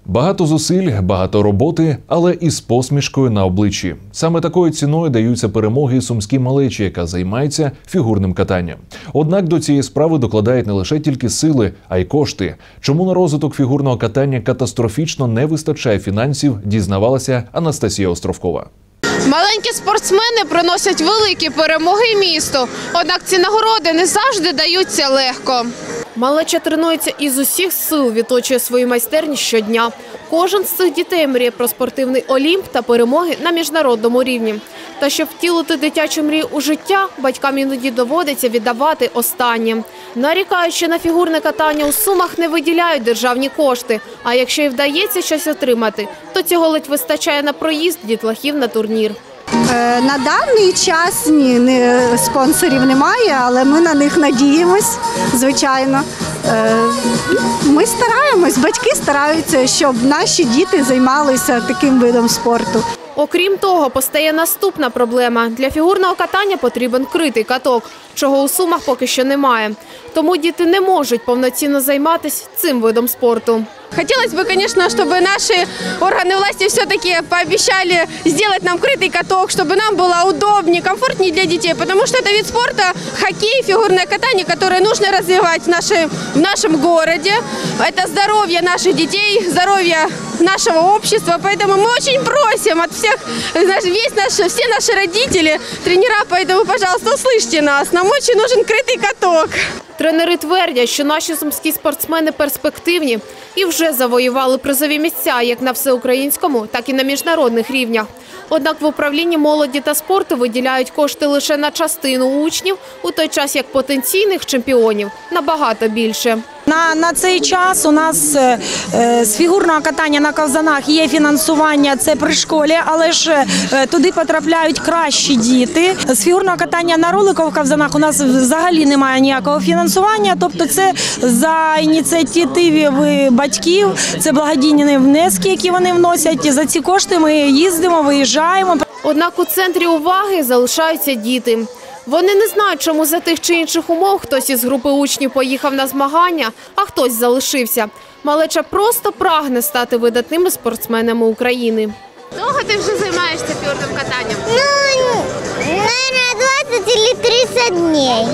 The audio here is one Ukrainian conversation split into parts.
Багато зусиль, багато роботи, але із посмішкою на обличчі. Саме такою ціною даються перемоги сумській малечі, яка займається фігурним катанням. Однак до цієї справи докладають не лише тільки сили, а й кошти. Чому на розвиток фігурного катання катастрофічно не вистачає фінансів, дізнавалася Анастасія Островкова. Маленькі спортсмени приносять великі перемоги місту, однак ці нагороди не завжди даються легко. Малеча тренується із усіх сил, відточує свою майстерність щодня. Кожен з цих дітей мріє про спортивний олімп та перемоги на міжнародному рівні. Та щоб втілити дитячу мрію у життя, батькам іноді доводиться віддавати останнє. Нарікаючи на фігурне катання у Сумах, не виділяють державні кошти. А якщо й вдається щось отримати, то цього ледь вистачає на проїзд дітлахів на турнір. На даний час спонсорів немає, але ми на них надіємось, звичайно. Ми стараємось, батьки стараються, щоб наші діти займалися таким видом спорту. Окрім того, постає наступна проблема. Для фігурного катання потрібен критий каток, чого у Сумах поки що немає. Тому діти не можуть повноцінно займатися цим видом спорту. Хотелось бы, конечно, чтобы наши органы власти все-таки пообещали сделать нам крытый каток, чтобы нам было удобнее, комфортнее для детей, потому что это вид спорта, хоккей, фигурное катание, которое нужно развивать в нашем городе. Это здоровье наших детей, здоровье нашего общества, поэтому мы очень просим от всех, все наши родители, тренера, поэтому, пожалуйста, услышьте нас, нам очень нужен крытый каток. Тренери твердять, що наші сумські спортсмени перспективні і вже завоювали призові місця як на всеукраїнському, так і на міжнародних рівнях. Однак в управлінні молоді та спорту виділяють кошти лише на частину учнів, у той час як потенційних чемпіонів набагато більше. На цей час у нас з фігурного катання на ковзанах є фінансування, це при школі, але ж туди потрапляють кращі діти. З фігурного катання на роликових ковзанах у нас взагалі немає ніякого фінансування, тобто це за ініціативи батьків, це благодійні внески, які вони вносять. За ці кошти ми їздимо, виїжджаємо. Однак у центрі уваги залишаються діти. Вони не знають, чому за тих чи інших умов хтось із групи учнів поїхав на змагання, а хтось залишився. Малеча просто прагне стати видатними спортсменами України. Довго ти вже займаєшся фігурним катанням? Наверное, 20 или 30 дней.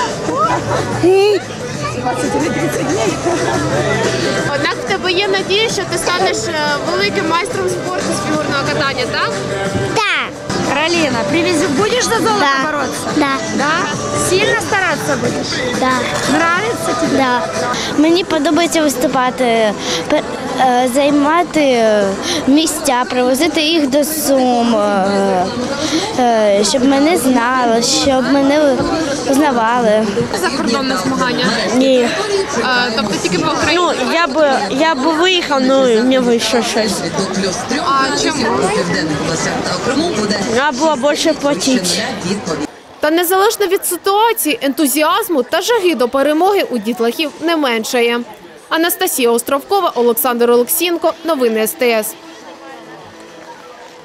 20 или 30 дней. Однак в тебе є надія, що ти станеш великим майстром спорту з фігурного катання, так? Да. Каролина, будешь за золото бороться? Да. Да? Сильно стараться будешь? Да. Нравится тебе? Да. Мені подобається виступати, займати місця, привозити їх до Сум, щоб мене знали, щоб мене узнавали. Закордонне змагання? Ні. Тобто тільки по Україні? Ну, я б виїхав, але не вийшло щось. А чому? Треба було більше платити. Та незалежно від ситуації, ентузіазму та жаги до перемоги у дітлахів не меншає. Анастасія Островкова, Олександр Олексієнко. Новини СТС.